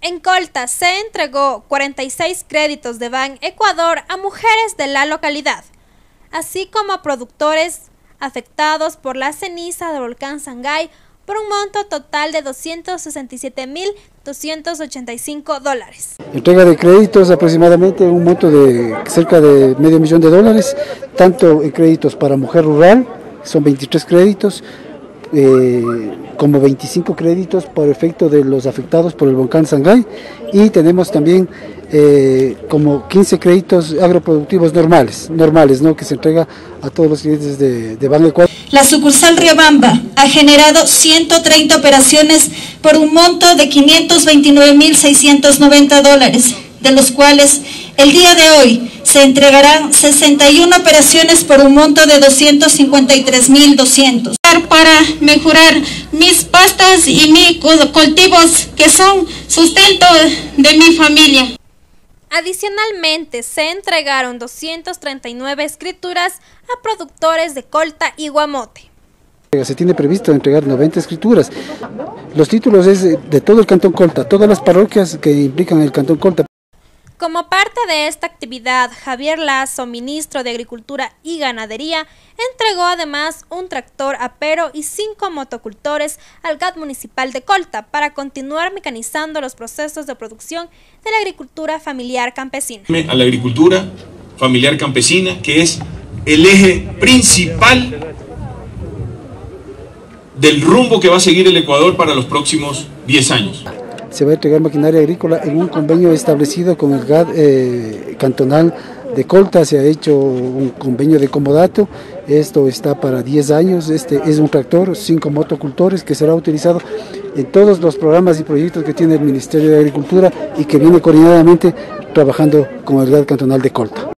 En Colta se entregó 46 créditos de Ban Ecuador a mujeres de la localidad, así como a productores afectados por la ceniza del volcán Sangay por un monto total de $267.285. Entrega de créditos aproximadamente un monto de cerca de $500,000, tanto en créditos para mujer rural, son 23 créditos, como 25 créditos por efecto de los afectados por el volcán Sangay, y tenemos también como 15 créditos agroproductivos normales, ¿no?, que se entrega a todos los clientes de Ban Ecuador. La sucursal Riobamba ha generado 130 operaciones por un monto de $529.690, de los cuales el día de hoy se entregarán 61 operaciones por un monto de $253.200. Para mejorar mis pastas y mis cultivos, que son sustento de mi familia. Adicionalmente, se entregaron 239 escrituras a productores de Colta y Guamote. Se tiene previsto entregar 90 escrituras. Los títulos es de todo el Cantón Colta, todas las parroquias que implican el Cantón Colta. Como parte de esta actividad, Javier Lazo, ministro de Agricultura y Ganadería, entregó además un tractor apero y 5 motocultores al GAT municipal de Colta para continuar mecanizando los procesos de producción de la agricultura familiar campesina. A la agricultura familiar campesina, que es el eje principal del rumbo que va a seguir el Ecuador para los próximos 10 años. Se va a entregar maquinaria agrícola en un convenio establecido con el GAT cantonal de Colta. Se ha hecho un convenio de comodato, esto está para 10 años, este es un tractor, 5 motocultores que será utilizado en todos los programas y proyectos que tiene el Ministerio de Agricultura y que viene coordinadamente trabajando con el GAT cantonal de Colta.